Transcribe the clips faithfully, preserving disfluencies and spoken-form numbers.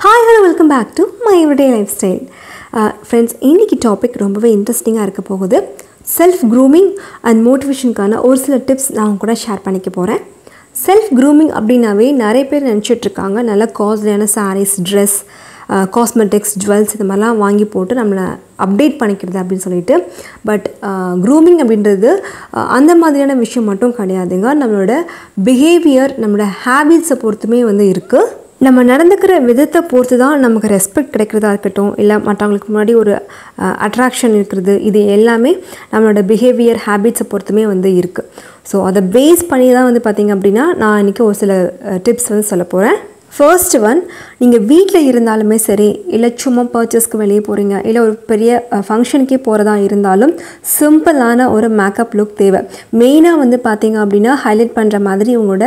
Hi, hello, welcome back to my everyday lifestyle. Uh, friends, இன்னைக்கு topic ரொம்பவே இன்ட்ரெஸ்டிங்காக இருக்க போகுது. செல்ஃப் க்ரூமிங் அண்ட் மோட்டிவேஷனுக்கான ஒரு சில டிப்ஸ் நான் கூட ஷேர் பண்ணிக்க போகிறேன். செல்ஃப் க்ரூமிங் அப்படின்னாவே நிறைய பேர் நினச்சிட்ருக்காங்க நல்ல காஸ்ட்லியான சாரீஸ், ட்ரெஸ், காஸ்மெட்டிக்ஸ், ஜுவல்ஸ் இது மாதிரிலாம் வாங்கி போட்டு நம்மளை அப்டேட் பண்ணிக்கிறது அப்படின்னு சொல்லிட்டு. பட் க்ரூமிங் அப்படின்றது அந்த மாதிரியான விஷயம் மட்டும் கிடையாதுங்க. நம்மளோட பிஹேவியர், நம்மளோட ஹேபிட்ஸை பொறுத்துமே வந்து இருக்குது. நம்ம நடந்துக்கிற விதத்தை பொறுத்து தான் நமக்கு ரெஸ்பெக்ட் கிடைக்கிறதா இருக்கட்டும், இல்லை மற்றவங்களுக்கு முன்னாடி ஒரு அட்ராக்ஷன் இருக்கிறது, இது எல்லாமே நம்மளோட பிஹேவியர், ஹேபிட்ஸை பொறுத்துமே வந்து இருக்குது. ஸோ அதை பேஸ் பண்ணி தான் வந்து பார்த்திங்க அப்படின்னா நான் இன்றைக்கி ஒரு சில டிப்ஸ் வந்து சொல்ல போகிறேன். ஃபர்ஸ்ட் ஒன், நீங்கள் வீட்டில் இருந்தாலுமே சரி, இல்லை சும்மா பர்ச்சேஸ்க்கு வெளியே போகிறீங்க, இல்லை ஒரு பெரிய ஃபங்க்ஷனுக்கே போகிறதா இருந்தாலும் சிம்பிளான ஒரு மேக்கப் லுக் தேவை. மெயினாக வந்து பார்த்திங்க அப்படின்னா ஹைலைட் பண்ணுற மாதிரி உங்களோட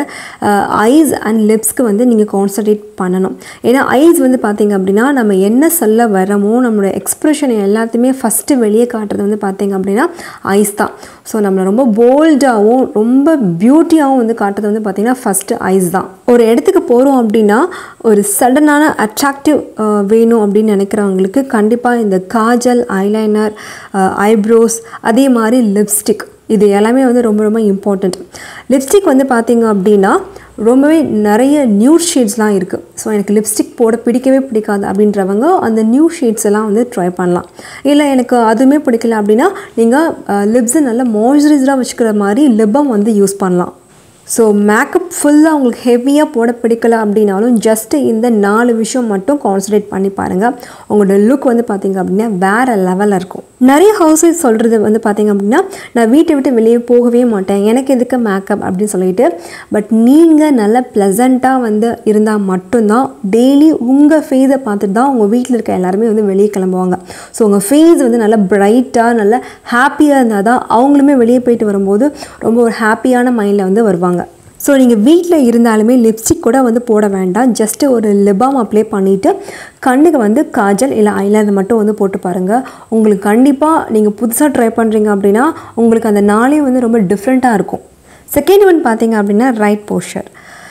ஐஸ் அண்ட் லிப்ஸ்க்கு வந்து நீங்கள் கான்சன்ட்ரேட் பண்ணணும். ஏன்னா ஐஸ் வந்து பார்த்திங்க அப்படின்னா நம்ம என்ன சொல்ல வரமோ, நம்மளோட எக்ஸ்ப்ரெஷன் எல்லாத்தையுமே ஃபஸ்ட்டு வெளியே காட்டுறது வந்து பார்த்திங்க அப்படின்னா ஐஸ் தான். ஸோ நம்மளை ரொம்ப போல்டாகவும் ரொம்ப பியூட்டியாகவும் வந்து காட்டுறது வந்து பார்த்திங்கன்னா ஃபஸ்ட்டு ஐஸ் தான். ஒரு இடத்துக்கு போகிறோம் அப்படின்னா ஒரு சடனான அட்ராக்டிவ் வேணும் அப்படின்னு நினைக்கிறவங்களுக்கு கண்டிப்பாக இந்த காஜல், ஐலைனர், ஐப்ரோஸ், அதே மாதிரி லிப்ஸ்டிக், இது எல்லாமே வந்து ரொம்ப ரொம்ப இம்பார்ட்டண்ட். லிப்ஸ்டிக் வந்து பார்த்திங்க அப்படின்னா ரொம்பவே நிறைய நியூட் ஷேட்ஸ்லாம் இருக்குது. ஸோ எனக்கு லிப்ஸ்டிக் போட பிடிக்கவே பிடிக்காது அப்படின்றவங்க அந்த நியூ ஷேட்ஸ் எல்லாம் வந்து ட்ரை பண்ணலாம். இல்லை எனக்கு அதுவுமே பிடிக்கல அப்படின்னா நீங்கள் லிப்ஸை நல்லா மாய்ஸ்சரைஸ்டாக வச்சுக்கிற மாதிரி லிப்பம் வந்து யூஸ் பண்ணலாம். ஸோ மேக்கப் ஃபுல்லாக உங்களுக்கு ஹெவியாக போட பிடிக்கல அப்படின்னாலும் ஜஸ்ட்டு இந்த நாலு விஷயம் மட்டும் கான்சன்ட்ரேட் பண்ணி பாருங்கள். உங்களோட லுக் வந்து பார்த்திங்க அப்படின்னா வேறு லெவலில் இருக்கும். நிறைய ஹவுஸ்வைஃப் சொல்கிறது வந்து பார்த்திங்க அப்படின்னா நான் வீட்டை விட்டு வெளியே போகவே மாட்டேன், எனக்கு எதுக்கு மேக்கப் அப்படின்னு சொல்லிட்டு. பட் நீங்கள் நல்ல ப்ளசண்ட்டாக வந்து இருந்தால் மட்டும்தான் டெய்லி உங்கள் ஃபேஸை பார்த்துட்டு தான் உங்கள் வீட்டில் இருக்க எல்லாருமே வந்து வெளியே கிளம்புவாங்க. ஸோ உங்கள் ஃபேஸ் வந்து நல்லா ப்ரைட்டாக நல்லா ஹாப்பியாக இருந்தால் தான் அவங்களுமே வெளியே போயிட்டு வரும்போது ரொம்ப ஒரு ஹாப்பியான மைண்டில் வந்து வருவாங்க. ஸோ நீங்கள் வீட்டில் இருந்தாலுமே லிப்ஸ்டிக் கூட வந்து போட வேண்டாம். ஜஸ்ட்டு ஒரு லிப் பாம் அப்ளை பண்ணிவிட்டு கண்ணுக்கு வந்து காஜல் இல்லை ஐலைனர் மட்டும் வந்து போட்டு பாருங்கள். உங்களுக்கு கண்டிப்பாக நீங்கள் புதுசாக ட்ரை பண்ணுறீங்க அப்படின்னா உங்களுக்கு அந்த நாளே வந்து ரொம்ப டிஃப்ரெண்ட்டாக இருக்கும். செகண்ட் ஒன் பார்த்திங்க அப்படின்னா ரைட் போஸ்டர்.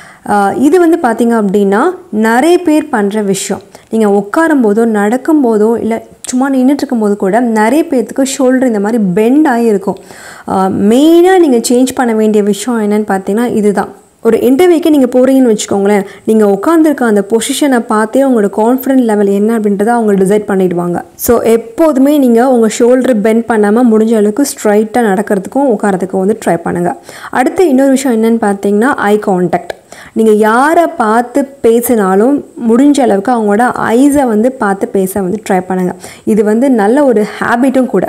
இது வந்து பார்த்திங்க அப்படின்னா நிறைய பேர் பண்ணுற விஷயம். நீங்கள் உட்காரும் போதோ நடக்கும்போதோ இல்லை சும்மா நின்றுட்டுருக்கும் போது கூட நிறைய பேர்த்துக்கு ஷோல்டர் இந்த மாதிரி பெண்ட் ஆகியிருக்கும். மெயினாக நீங்கள் சேஞ்ச் பண்ண வேண்டிய விஷயம் என்னென்னு பார்த்தீங்கன்னா இதுதான். ஒரு இன்டர்வியூக்கு நீங்கள் போகிறீங்கன்னு வச்சுக்கோங்களேன், நீங்கள் உட்காந்துருக்க அந்த பொசிஷனை பார்த்தே உங்களோட கான்ஃபிடென்ட் லெவல் என்ன அப்படின்றத அவங்க டிசைட் பண்ணிவிடுவாங்க. ஸோ எப்போதுமே நீங்கள் உங்கள் ஷோல்டர் பெண்ட் பண்ணாமல் முடிஞ்ச அளவுக்கு ஸ்ட்ரைட்டாக நடக்கிறதுக்கும் உட்காரத்துக்கும் வந்து ட்ரை பண்ணுங்கள். அடுத்து இன்னொரு விஷயம் என்னென்னு பார்த்தீங்கன்னா ஐ கான்டாக்ட். நீங்கள் யாரை பார்த்து பேசினாலும் முடிஞ்ச அளவுக்கு அவங்களோட ஐஸை வந்து பார்த்து பேச வந்து ட்ரை பண்ணுங்கள். இது வந்து நல்ல ஒரு ஹேபிட்டும் கூட.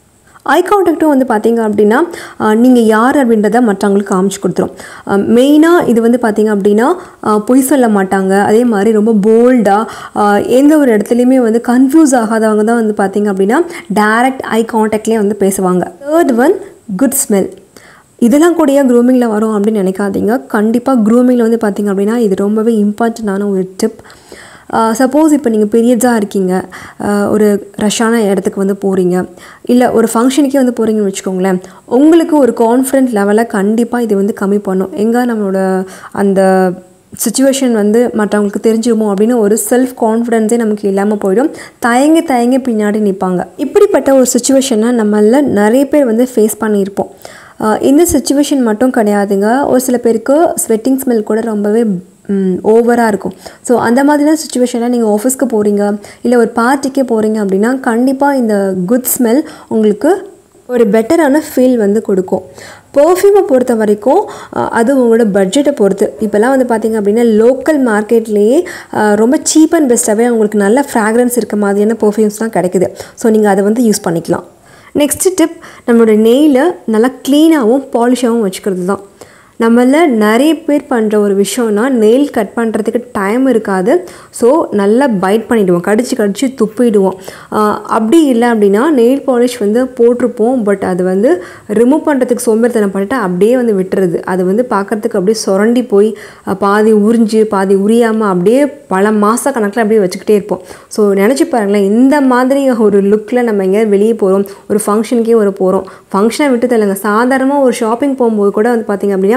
ஐ கான்டாக்டும் வந்து பார்த்திங்க அப்படின்னா நீங்கள் யார் அப்படின்றத மற்றவங்களுக்கு காமிச்சு கொடுத்துரும். மெயினாக இது வந்து பார்த்திங்க அப்படின்னா பொய் சொல்ல மாட்டாங்க. அதே மாதிரி ரொம்ப போல்டாக எந்த ஒரு இடத்துலையுமே வந்து கன்ஃபியூஸ் ஆகாதவங்க தான் வந்து பார்த்திங்க அப்படின்னா டைரக்ட் ஐ கான்டாக்ட்லேயே வந்து பேசுவாங்க. Third one, good smell. இதெல்லாம் கூடயே க்ரூமிங்கில் வரும் அப்படின்னு நினைக்காதீங்க. கண்டிப்பாக க்ரூமிங்கில் வந்து பார்த்திங்க அப்படின்னா இது ரொம்பவே இம்பார்ட்டண்ட்டான ஒரு டிப். சப்போஸ் இப்போ நீங்கள் பீரியட்ஸாக இருக்கீங்க, ஒரு ரஷ்ஷான இடத்துக்கு வந்து போகிறீங்க, இல்லை ஒரு ஃபங்க்ஷனுக்கே வந்து போகிறீங்கன்னு வச்சுக்கோங்களேன், உங்களுக்கு ஒரு கான்ஃபிடென்ட் லெவலை கண்டிப்பாக இது வந்து கம்மி பண்ணும். எங்கே நம்மளோட அந்த சிச்சுவேஷன் வந்து மற்றவங்களுக்கு தெரிஞ்சிருமோ அப்படின்னு ஒரு செல்ஃப் கான்ஃபிடென்ஸே நமக்கு இல்லாமல் போயிடும். தயங்கி தயங்கி பின்னாடி நிற்பாங்க. இப்படிப்பட்ட ஒரு சுச்சுவேஷனை நம்மள நிறைய பேர் வந்து ஃபேஸ் பண்ணியிருப்போம். இந்த சுச்சுவேஷன் மட்டும் கிடையாதுங்க, ஒரு சில பேருக்கு ஸ்வெட்டிங் ஸ்மெல் கூட ரொம்பவே ஓவராக இருக்கும். ஸோ அந்த மாதிரியான சுச்சுவேஷனில் நீங்கள் ஆஃபீஸ்க்கு போகிறீங்க இல்லை ஒரு பார்ட்டிக்கே போகிறீங்க அப்படின்னா கண்டிப்பாக இந்த குட் ஸ்மெல் உங்களுக்கு ஒரு பெட்டரான ஃபீல் வந்து கொடுக்கும். பர்ஃப்யூமை பொறுத்த வரைக்கும் அது உங்களோட பட்ஜெட்டை பொறுத்து. இப்போல்லாம் வந்து பார்த்திங்க அப்படின்னா லோக்கல் மார்க்கெட்லேயே ரொம்ப சீப் அண்ட் பெஸ்ட்டாகவே உங்களுக்கு நல்ல ஃப்ராக்ரன்ஸ் இருக்க மாதிரியான பர்ஃப்யூம்ஸ்லாம் கிடைக்குது. ஸோ நீங்கள் அதை வந்து யூஸ் பண்ணிக்கலாம். நெக்ஸ்ட்டு டிப், நம்மளோட நெயிலை நல்லா க்ளீனாகவும் பாலிஷாகவும் வச்சுக்கிறது தான். நம்மள நிறைய பேர் பண்ணுற ஒரு விஷயம்னா நெயில் கட் பண்ணுறதுக்கு டைம் இருக்காது. ஸோ நல்லா பைட் பண்ணிவிடுவோம், கடிச்சு கடிச்சு துப்பிடுவோம். அப்படி இல்லை அப்படின்னா நெயில் பாலிஷ் வந்து போட்டிருப்போம், பட் அது வந்து ரிமூவ் பண்ணுறதுக்கு சோம்பேறித்தனம் பண்ணிட்டு அப்படியே வந்து விட்டுறது. அது வந்து பார்க்குறதுக்கு அப்படியே சுரண்டி போய் பாதி உறிஞ்சு பாதி உரியாமல் அப்படியே பல மாத கணக்கில் அப்படியே வச்சுக்கிட்டே இருப்போம். ஸோ நினச்சி பாருங்களேன், இந்த மாதிரி ஒரு லுக்கில் நம்ம எங்கேயாவது வெளியே போகிறோம், ஒரு ஃபங்க்ஷனுக்கே ஒரு போகிறோம், ஃபங்க்ஷனை விட்டு தெரியலங்க, சாதாரணமாக ஒரு ஷாப்பிங் போகும்போது கூட வந்து பார்த்திங்க அப்படின்னா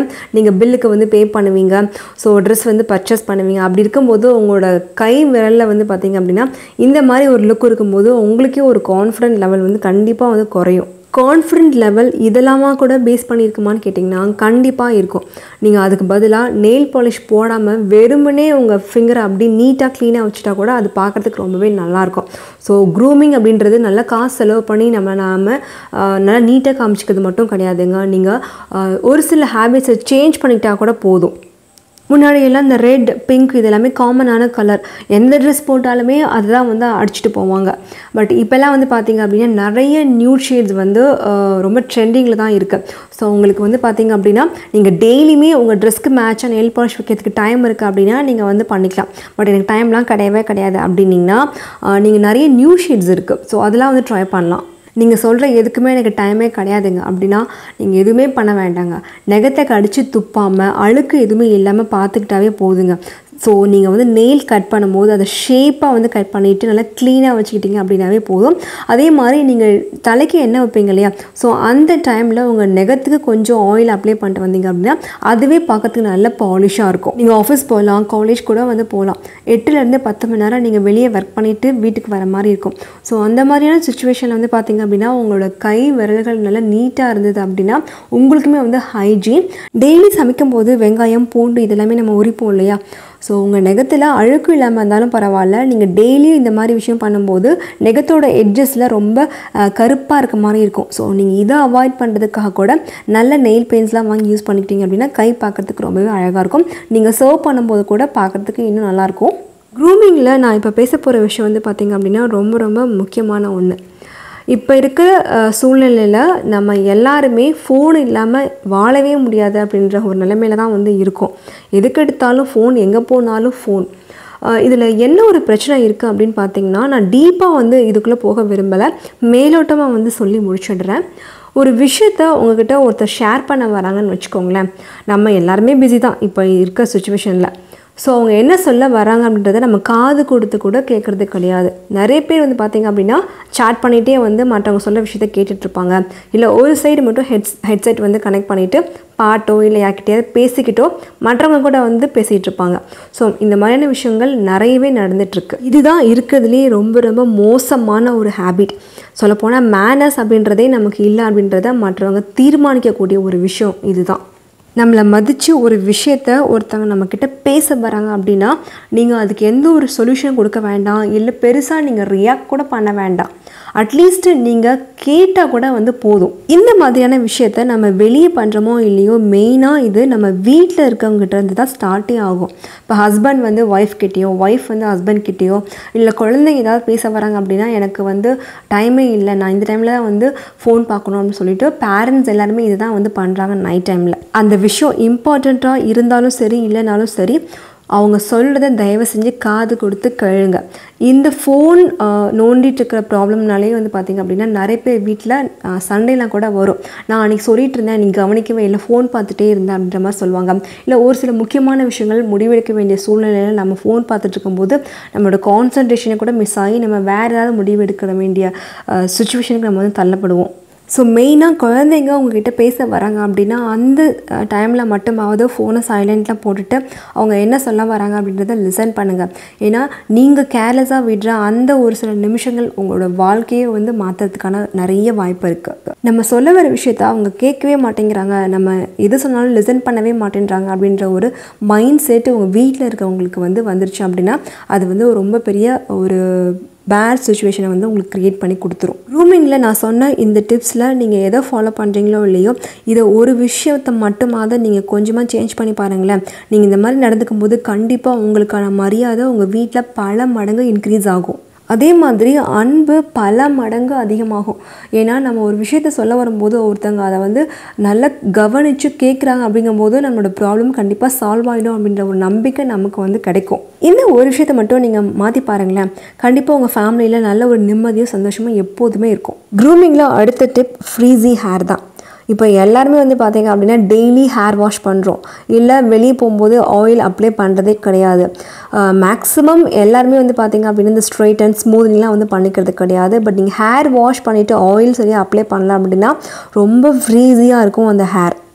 நீங்கள் பில்லுக்கு வந்து பே பண்ணுவீங்க, ஸோ ட்ரெஸ் வந்து பர்ச்சேஸ் பண்ணுவீங்க. அப்படி இருக்கும்போது உங்களோட கை விரலில் வந்து பார்த்திங்க அப்படின்னா இந்த மாதிரி ஒரு லுக் இருக்கும்போது உங்களுக்கே ஒரு கான்ஃபிடென்ட் லெவல் வந்து கண்டிப்பாக வந்து குறையும். கான்ஃபிடென்ட் லெவல் இதெல்லாமா கூட பேஸ் பண்ணியிருக்குமான்னு கேட்டிங்கன்னா கண்டிப்பாக இருக்கும். நீங்கள் அதுக்கு பதிலாக நெயில் பாலிஷ் போடாமல் வெறுமனே உங்கள் ஃபிங்கரை அப்படி நீட்டாக க்ளீனாக வச்சுட்டா கூட அது பார்க்குறதுக்கு ரொம்பவே நல்லாயிருக்கும். ஸோ க்ரூமிங் அப்படின்றது நல்லா காசு செலவு பண்ணி நம்ம நாம் நல்லா நீட்டாக காமிச்சிக்கிறது மட்டும் கிடையாதுங்க. நீங்கள் ஒரு சில ஹேபிட்ஸை சேஞ்ச் பண்ணிக்கிட்டா கூட போதும். முன்னாடி எல்லாம் இந்த ரெட், பிங்க் இது எல்லாமே காமனான கலர், எந்த ட்ரெஸ் போட்டாலுமே அதுதான் வந்து அடிச்சுட்டு போவாங்க. பட் இப்போல்லாம் வந்து பார்த்திங்க அப்படின்னா நிறைய நியூட் ஷேட்ஸ் வந்து ரொம்ப ட்ரெண்டிங்கில் தான் இருக்குது. ஸோ உங்களுக்கு வந்து பார்த்திங்க அப்படின்னா நீங்கள் டெய்லியுமே உங்கள் ட்ரெஸ்க்கு மேட்சாக நெயில் பாலிஷ் வைக்கிறதுக்கு டைம் இருக்குது அப்படின்னா நீங்கள் வந்து பண்ணிக்கலாம். பட் எனக்கு டைம்லாம் கிடையவே கிடையாது அப்படின்னிங்கன்னா நீங்கள் நிறைய நியூ ஷேட்ஸ் இருக்குது, ஸோ அதெல்லாம் வந்து ட்ரை பண்ணலாம். நீங்கள் சொல்கிற எதுக்குமே எனக்கு டைமே கிடையாதுங்க அப்படின்னா நீங்கள் எதுவுமே பண்ண வேண்டாங்க. நெகத்தை கடிச்சு துப்பாமல் அழுக்கு எதுவுமே இல்லாமல் பார்த்துக்கிட்டாவே போதுங்க. ஸோ நீங்கள் வந்து நெயில் கட் பண்ணும்போது அதை ஷேப்பாக வந்து கட் பண்ணிவிட்டு நல்லா க்ளீனாக வச்சுக்கிட்டிங்க அப்படின்னாவே போதும். அதே மாதிரி நீங்கள் தலைக்கு எண்ணெய் வைப்பீங்க இல்லையா, ஸோ அந்த டைமில் உங்கள் நெகத்துக்கு கொஞ்சம் ஆயில் அப்ளை பண்ணிட்டு வந்தீங்க அப்படின்னா அதுவே பார்க்கறதுக்கு நல்ல பாலிஷாக இருக்கும். நீங்கள் ஆஃபீஸ் போகலாம், காலேஜ் கூட வந்து போகலாம். எட்டுலேருந்து பத்து மணி நேரம் நீங்கள் வெளியே ஒர்க் பண்ணிவிட்டு வீட்டுக்கு வர மாதிரி இருக்கும். ஸோ அந்த மாதிரியான சுச்சுவேஷனில் வந்து பார்த்திங்க அப்படின்னா உங்களோட கை விரல்கள் நல்லா நீட்டாக இருந்தது அப்படின்னா உங்களுக்குமே வந்து ஹைஜீன். டெய்லி சமைக்கும் போது வெங்காயம், பூண்டு இதெல்லாமே நம்ம உரிப்போம் இல்லையா, ஸோ உங்கள் நெகத்தில் அழுக்கு இல்லாமல் இருந்தாலும் பரவாயில்ல, நீங்கள் டெய்லியும் இந்த மாதிரி விஷயம் பண்ணும்போது நெகத்தோட எட்ஜஸில் ரொம்ப கருப்பாக இருக்க மாதிரி இருக்கும். ஸோ நீங்கள் இதை அவாய்ட் பண்ணுறதுக்காக கூட நல்ல நெயில் பெயிண்ட்ஸ்லாம் வாங்கி யூஸ் பண்ணிக்கிட்டீங்க அப்படின்னா கை பார்க்குறதுக்கு ரொம்பவே அழகாக இருக்கும். நீங்கள் சர்வ் பண்ணும்போது கூட பார்க்குறதுக்கு இன்னும் நல்லாயிருக்கும். க்ரூமிங்கில் நான் இப்போ பேச போகிற விஷயம் வந்து பார்த்திங்க அப்படின்னா ரொம்ப ரொம்ப முக்கியமான ஒன்று. இப்போ இருக்கிற சூழ்நிலையில் நம்ம எல்லாருமே ஃபோன் இல்லாமல் வாழவே முடியாது அப்படின்ற ஒரு நிலைமையில தான் வந்து இருக்கும். எதுக்கு எடுத்தாலும் ஃபோன், எங்கே போனாலும் ஃபோன். இதில் என்ன ஒரு பிரச்சனை இருக்குது அப்படின்னு பார்த்திங்கன்னா நான் டீப்பாக வந்து இதுக்குள்ளே போக விரும்பலை, மேலோட்டமாக வந்து சொல்லி முடிச்சிடுறேன். ஒரு விஷயத்த உங்ககிட்ட ஒருத்தர் ஷேர் பண்ண வராங்கன்னு வச்சுக்கோங்களேன். நம்ம எல்லாருமே பிஸி தான் இப்போ இருக்க சுச்சுவேஷனில். ஸோ அவங்க என்ன சொல்ல வராங்க அப்படின்றத நம்ம காது கொடுத்து கூட கேட்குறது கிடையாது. நிறைய பேர் வந்து பார்த்திங்க அப்படின்னா சாட் பண்ணிகிட்டே வந்து மற்றவங்க சொல்ல விஷயத்த கேட்டுட்ருப்பாங்க. இல்லை ஒரு சைடு மட்டும் ஹெட்ஸ் ஹெட்செட் வந்து கனெக்ட் பண்ணிவிட்டு பாட்டோ இல்லை யார்கிட்டையாவது பேசிக்கிட்டோ மற்றவங்க கூட வந்து பேசிகிட்டு இருப்பாங்க. ஸோ இந்த மாதிரியான விஷயங்கள் நிறையவே நடந்துகிட்ருக்கு. இதுதான் இருக்கிறதுலேயே ரொம்ப ரொம்ப மோசமான ஒரு ஹேபிட். சொல்லப்போனால் மேனர்ஸ் அப்படின்றதே நமக்கு இல்லை அப்படின்றத மற்றவங்க தீர்மானிக்கக்கூடிய ஒரு விஷயம் இதுதான். நம்மளை மதித்து ஒரு விஷயத்த ஒருத்தவங்க நம்மக்கிட்ட பேச வராங்க அப்படின்னா நீங்கள் அதுக்கு எந்த ஒரு சொல்யூஷன் கொடுக்க வேண்டாம், இல்லை பெருசாக நீங்கள் ரியாக்ட் கூட பண்ண வேண்டாம். அட்லீஸ்ட்டு நீங்கள் கேட்டால் கூட வந்து போதும். இந்த மாதிரியான விஷயத்த நம்ம வெளியே பண்ணுறோமோ இல்லையோ மெயினாக இது நம்ம வீட்டில் இருக்கவங்ககிட்ட இருந்து தான் ஸ்டார்ட்டே ஆகும். இப்போ ஹஸ்பண்ட் வந்து ஒய்ஃப் கிட்டேயோ, ஒய்ஃப் வந்து ஹஸ்பண்ட் கிட்டேயோ, இல்லை குழந்தைங்க ஏதாவது பேச வராங்க அப்படின்னா எனக்கு வந்து டைமே இல்லை, நான் இந்த டைமில் தான் வந்து ஃபோன் பார்க்கணும் அப்படின்னு சொல்லிட்டு பேரண்ட்ஸ் எல்லாருமே இதுதான் வந்து பண்ணுறாங்க நைட் டைமில். அந்த விஷயம் இம்பார்ட்டண்ட்டாக இருந்தாலும் சரி இல்லைனாலும் சரி அவங்க சொல்கிறத தயவு செஞ்சு காது கொடுத்து கேளுங்க. இந்த ஃபோன் நோண்டிட்டு இருக்கிற ப்ராப்ளம்னாலே வந்து பார்த்திங்க அப்படின்னா நிறைய பேர் வீட்டில் சண்டைலாம் கூட வரும். நான் அன்றைக்கி சொல்லிட்டு இருந்தேன், நீ கவனிக்கவே இல்லை, ஃபோன் பார்த்துட்டே இருந்தேன் அப்படின்ற மாதிரி சொல்லுவாங்க. இல்லை ஒரு சில முக்கியமான விஷயங்கள் முடிவெடுக்க வேண்டிய சூழ்நிலையில் நம்ம ஃபோன் பார்த்துட்டு இருக்கும்போது நம்மளோட கான்சன்ட்ரேஷனை கூட மிஸ் ஆகி நம்ம வேறு ஏதாவது முடிவெடுக்க வேண்டிய சுச்சுவேஷனுக்கு நம்ம வந்து தள்ளப்படுவோம். ஸோ மெயினாக குழந்தைங்க உங்ககிட்ட பேச வராங்க அப்படின்னா அந்த டைமில் மட்டுமாவது ஃபோனை சைலண்ட்டில் போட்டுட்டு அவங்க என்ன சொல்ல வராங்க அப்படின்றத லிசன் பண்ணுங்கள். ஏன்னா நீங்கள் கேர்லெஸ்ஸாக விடுற அந்த ஒரு சில நிமிஷங்கள் உங்களோட வாழ்க்கையை வந்து மாற்றுறதுக்கான நிறைய வாய்ப்பு இருக்குது. நம்ம சொல்ல வர விஷயத்த அவங்க கேட்கவே மாட்டேங்கிறாங்க, நம்ம எது சொன்னாலும் லிசன் பண்ணவே மாட்டேங்கிறாங்க அப்படின்ற ஒரு மைண்ட் செட் உங்கள் வீட்டில் இருக்கவங்களுக்கு வந்து வந்துருச்சு அப்படின்னா அது வந்து ரொம்ப பெரிய ஒரு பேட் சுச்சுவேஷனை வந்து உங்களுக்கு க்ரியேட் பண்ணி கொடுத்துரும். க்ரூமிங்கில் நான் சொன்ன இந்த டிப்ஸில் நீங்கள் எதை ஃபாலோ பண்ணுறீங்களோ இல்லையோ இதை ஒரு விஷயத்தை மட்டுமாவது நீங்கள் கொஞ்சமாக சேஞ்ச் பண்ணி பாருங்களேன். நீங்கள் இந்த மாதிரி நடந்துக்கும் போது கண்டிப்பாக உங்களுக்கான மரியாதை உங்கள் வீட்டில் பல மடங்கு இன்க்ரீஸ் ஆகும். அதே மாதிரி அன்பு பல மடங்கு அதிகமாகும். ஏன்னா நம்ம ஒரு விஷயத்த சொல்ல வரும்போது ஒருத்தங்க அதை வந்து நல்லா கவனித்து கேட்குறாங்க அப்படிங்கும்போது நம்மளோட ப்ராப்ளம் கண்டிப்பாக சால்வ் ஆகிடும் அப்படின்ற ஒரு நம்பிக்கை நமக்கு வந்து கிடைக்கும். இந்த ஒரு விஷயத்தை மட்டும் நீங்கள் மாற்றி பாருங்களேன், கண்டிப்பாக உங்கள் ஃபேமிலியில் நல்ல ஒரு நிம்மதியும் சந்தோஷமும் எப்போதுமே இருக்கும். க்ரூமிங்கில் அடுத்த டிப் ஃப்ரீஸி ஹேர் தான். இப்போ எல்லாருமே வந்து பார்த்திங்க அப்படின்னா டெய்லி ஹேர் வாஷ் பண்ணுறோம், இல்லை வெளியே போகும்போது ஆயில் அப்ளை பண்ணுறதே கிடையாது. மேக்ஸிமம் எல்லாருமே வந்து பார்த்திங்க அப்படின்னா இந்த ஸ்ட்ரைட் அண்ட் ஸ்மூத்னிங்லாம் வந்து பண்ணிக்கிறது கிடையாது. பட் நீங்கள் ஹேர் வாஷ் பண்ணிவிட்டு ஆயில் சரியாக அப்ளை பண்ணலாம் அப்படின்னா ரொம்ப ஃப்ரீஸியாக இருக்கும் அந்த ஹேர்.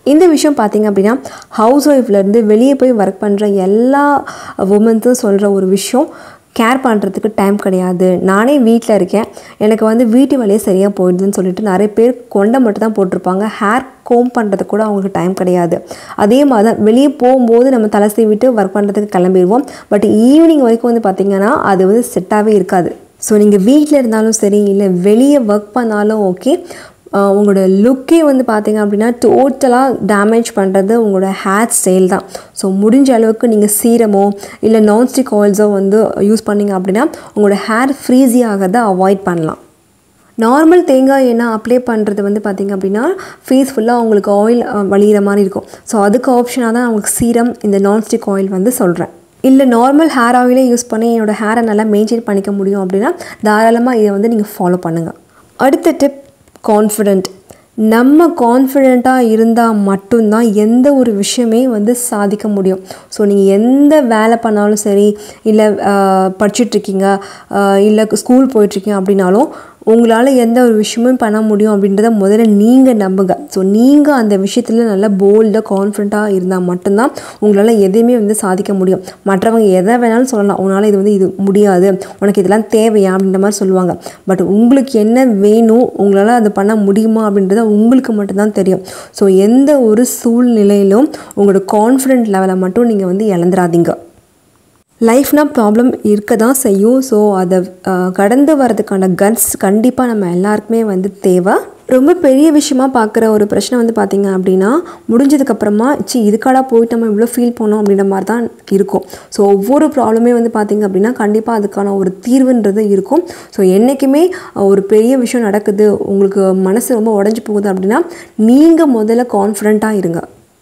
இந்த விஷயம் பார்த்தீங்க அப்படின்னா ஹவுஸ் ஒய்ஃப்லேருந்து வெளியே போய் ஒர்க் பண்ணுற எல்லா உமன்ஸும் சொல்கிற ஒரு விஷயம், கேர் பண்ணுறதுக்கு டைம் கிடையாது, நானே வீட்டில் இருக்கேன், எனக்கு வந்து வீட்டு வேலையே சரியாக போயிடுதுன்னு சொல்லிட்டு நிறைய பேர் கொண்டை மட்டும் தான் போட்டிருப்பாங்க. ஹேர் கோம் பண்ணுறதுக்கு கூட அவங்களுக்கு டைம் கிடையாது. அதே மாதிரி தான் வெளியே போகும்போது நம்ம தலை சீவிட்டு ஒர்க் பண்ணுறதுக்கு கிளம்பிடுவோம். பட் ஈவினிங் வரைக்கும் வந்து பார்த்திங்கன்னா அது வந்து செட்டாகவே இருக்காது. ஸோ நீங்கள் வீட்டில் இருந்தாலும் சரி, இல்லை வெளியே ஒர்க் பண்ணாலும் ஓகே, உங்களோட லுக்கே வந்து பார்த்திங்க அப்படின்னா டோட்டலாக டேமேஜ் பண்ணுறது உங்களோட ஹேர் ஸ்டைல் தான். ஸோ முடிஞ்ச அளவுக்கு நீங்கள் சீரமோ இல்லை நான்ஸ்டிக் ஆயில்ஸோ வந்து யூஸ் பண்ணிங்க அப்படின்னா உங்களோட ஹேர் ஃப்ரீஸி ஆகிறத அவாய்ட் பண்ணலாம். நார்மல் தேங்காய் எண்ணெய் அப்ளை பண்ணுறது வந்து பார்த்திங்க அப்படின்னா ஃபேஸ் ஃபுல்லாக அவங்களுக்கு ஆயில் வழிகிற மாதிரி இருக்கும். ஸோ அதுக்கு ஆப்ஷனாக தான் அவங்களுக்கு சீரம், இந்த நான்ஸ்டிக் ஆயில் வந்து சொல்கிறேன். இல்லை நார்மல் ஹேர் ஆயிலே யூஸ் பண்ணி என்னோடய ஹேரை நல்லா மெயின்டைன் பண்ணிக்க முடியும் அப்படின்னா தாராளமாக இதை வந்து நீங்கள் ஃபாலோ பண்ணுங்கள். அடுத்த டிப், கான்ஃபிடென்ட். நம்ம கான்ஃபிடெண்ட்டாக இருந்தால் மட்டும்தான் எந்த ஒரு விஷயமே வந்து சாதிக்க முடியும். ஸோ நீங்கள் எந்த வேலை பண்ணாலும் சரி, இல்லை படிச்சுட்ருக்கீங்க, இல்லை ஸ்கூல் போயிட்டுருக்கீங்க அப்படின்னாலும் உங்களால் எந்த ஒரு விஷயமும் பண்ண முடியும் அப்படின்றத முதல்ல நீங்கள் நம்புங்க. ஸோ நீங்கள் அந்த விஷயத்தில் நல்லா போல்டாக கான்ஃபிடெண்ட்டாக இருந்தால் மட்டும்தான் உங்களால் எதையுமே வந்து சாதிக்க முடியும். மற்றவங்க எதை வேணாலும் சொல்லலாம், உன்னால் இது வந்து இது முடியாது, உனக்கு இதெல்லாம் தேவையா அப்படின்ற மாதிரி சொல்லுவாங்க. பட் உங்களுக்கு என்ன வேணும், உங்களால் அதை பண்ண முடியுமா அப்படின்றத உங்களுக்கு மட்டும்தான் தெரியும். ஸோ எந்த ஒரு சூழ்நிலையிலும் உங்களோட கான்ஃபிடென்ட் லெவலை மட்டும் நீங்கள் வந்து இழந்துடாதீங்க. லைஃப்னால் ப்ராப்ளம் இருக்க தான் செய்யும். ஸோ அதை கடந்து வரதுக்கான கட்ஸ் கண்டிப்பாக நம்ம எல்லாருக்குமே வந்து தேவை. ரொம்ப பெரிய விஷயமாக பார்க்குற ஒரு பிரச்சனை வந்து பார்த்திங்க அப்படின்னா முடிஞ்சதுக்கப்புறமா சி இதுக்காடா போயிட்டு நம்ம இவ்வளோ ஃபீல் பண்ணோம் அப்படின்ற மாதிரி தான் இருக்கும். ஸோ ஒவ்வொரு ப்ராப்ளமே வந்து பார்த்திங்க அப்படின்னா கண்டிப்பாக அதுக்கான ஒரு தீர்வுன்றது இருக்கும். ஸோ என்றைக்குமே ஒரு பெரிய விஷயம் நடக்குது, உங்களுக்கு மனசு ரொம்ப உடஞ்சி போகுது அப்படின்னா நீங்கள் முதல்ல கான்ஃபிடெண்ட்டாக இருங்க.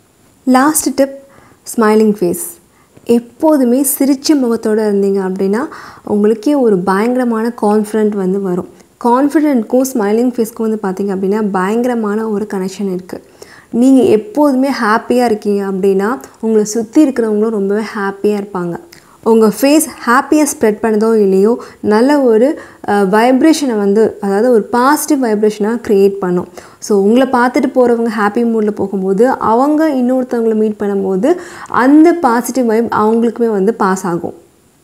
Last tip, smiling face. எப்போதுமே சிரித்த முகத்தோடு இருந்தீங்க அப்படின்னா உங்களுக்கே ஒரு பயங்கரமான கான்ஃபிடென்ட் வந்து வரும். கான்ஃபிடென்ட்க்கும் ஸ்மைலிங் ஃபேஸ்க்கும் வந்து பார்த்திங்க அப்படின்னா பயங்கரமான ஒரு கனெக்ஷன் இருக்குது. நீங்கள் எப்போதுமே ஹாப்பியாக இருக்கீங்க அப்படின்னா உங்களை சுற்றி இருக்கிறவங்களும் ரொம்பவே ஹாப்பியாக இருப்பாங்க. உங்கள் ஃபேஸ் ஹாப்பியாக ஸ்ப்ரெட் பண்ணதோ இல்லையோ நல்ல ஒரு வைப்ரேஷனை வந்து, அதாவது ஒரு பாசிட்டிவ் வைப்ரேஷனாக க்ரியேட் பண்ணும். ஸோ உங்களை பார்த்துட்டு போகிறவங்க ஹாப்பி மூடில் போகும்போது அவங்க இன்னொருத்தவங்களை மீட் பண்ணும்போது அந்த பாசிட்டிவ் வைப் அவங்களுக்குமே வந்து பாஸ் ஆகும்.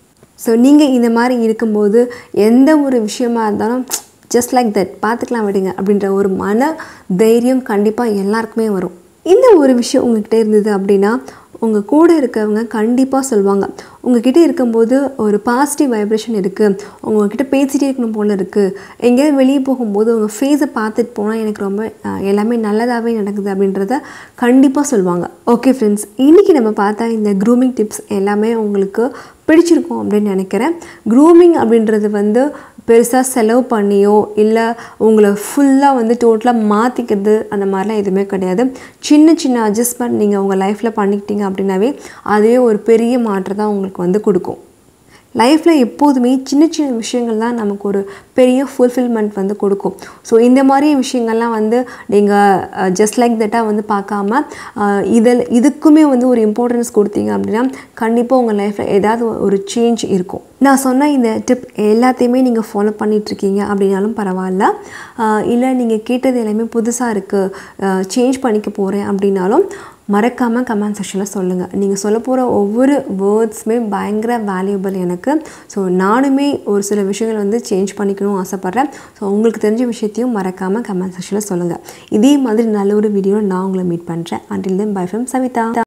ஸோ நீங்கள் இந்த மாதிரி இருக்கும்போது எந்த ஒரு விஷயமா இருந்தாலும் ஜஸ்ட் லைக் தட் பார்த்துக்கலாம் விடுங்க அப்படின்ற ஒரு மன தைரியம் கண்டிப்பாக எல்லாருக்குமே வரும். இந்த ஒரு விஷயம் உங்கள்கிட்ட இருந்தது அப்படின்னா உங்கள் கூட இருக்கவங்க கண்டிப்பாக சொல்லுவாங்க, உங்கள்கிட்ட இருக்கும்போது ஒரு பாசிட்டிவ் வைப்ரேஷன் இருக்குது, உங்கள்கிட்ட பேசிகிட்டே இருக்கணும் போல் இருக்குது, எங்கேயாவது வெளியே போகும்போது உங்கள் ஃபேஸை பார்த்துட்டு போனால் எனக்கு ரொம்ப எல்லாமே நல்லதாகவே நடக்குது அப்படின்றத கண்டிப்பாக சொல்லுவாங்க. ஓகே ஃப்ரெண்ட்ஸ், இன்றைக்கி நம்ம பார்த்தா இந்த க்ரூமிங் டிப்ஸ் எல்லாமே உங்களுக்கு பிடிச்சிருக்கும் அப்படின்னு நினைக்கிறேன். க்ரூமிங் அப்படின்றது வந்து பெருசாக செலவு பண்ணியோ இல்லை உங்களை ஃபுல்லாக வந்து டோட்டலாக மாற்றிக்கிறது அந்த மாதிரிலாம் எதுவுமே கிடையாது. சின்ன சின்ன அட்ஜஸ்ட்மெண்ட் நீங்கள் உங்கள் லைஃப்பில் பண்ணிக்கிட்டீங்க அப்படின்னாவே அதுவே ஒரு பெரிய மாற்றத்தை உங்களுக்கு வந்து கொடுக்கும். லைஃப்பில் எப்போதுமே சின்ன சின்ன விஷயங்கள் தான் நமக்கு ஒரு பெரிய ஃபுல்ஃபில்மெண்ட் வந்து கொடுக்கும். ஸோ இந்த மாதிரி விஷயங்கள்லாம் வந்து நீங்கள் ஜஸ்ட் லைக் தட்டாக வந்து பார்க்காம இதில் இதுக்குமே வந்து ஒரு இம்பார்ட்டன்ஸ் கொடுத்தீங்க அப்படின்னா கண்டிப்பாக உங்கள் லைஃப்பில் ஏதாவது ஒரு சேஞ்ச் இருக்கும். நான் சொன்ன இந்த டிப் எல்லாத்தையுமே நீங்கள் ஃபாலோ பண்ணிகிட்ருக்கீங்க அப்படின்னாலும் பரவாயில்ல, இல்லை நீங்கள் கேட்டது எல்லாமே புதுசாக இருக்குது சேஞ்ச் பண்ணிக்க போகிறேன் அப்படின்னாலும் மறக்காமல் கமெண்ட் செக்ஷனில் சொல்லுங்கள். நீங்கள் சொல்ல போகிற ஒவ்வொரு வேர்ட்ஸுமே பயங்கர வேல்யூபிள் எனக்கு. ஸோ நானுமே ஒரு சில விஷயங்கள் வந்து சேஞ்ச் பண்ணிக்கணும்னு ஆசைப்பட்றேன். ஸோ உங்களுக்கு தெரிஞ்ச விஷயத்தையும் மறக்காமல் கமெண்ட் செக்ஷனில் சொல்லுங்கள். இதே மாதிரி நல்ல ஒரு வீடியோவில் நான் உங்களை மீட் பண்ணுறேன். Until then bye from Savitha.